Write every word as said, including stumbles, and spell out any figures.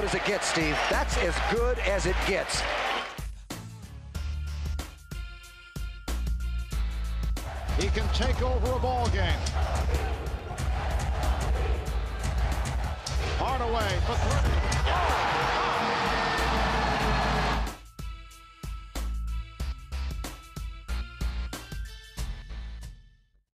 as it gets, Steve. That's as good as it gets. He can take over a ball game. Hardaway for three.